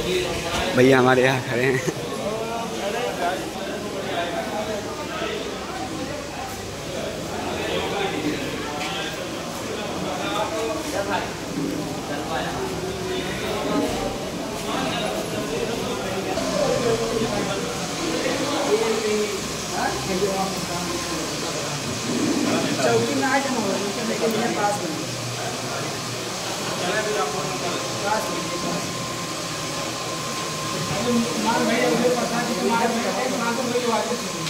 भैया हमारे यहाँ खड़े हैं। चौकी में आ जाना होगा लेकिन मेरे पास में माल भाई उधर पता कि माल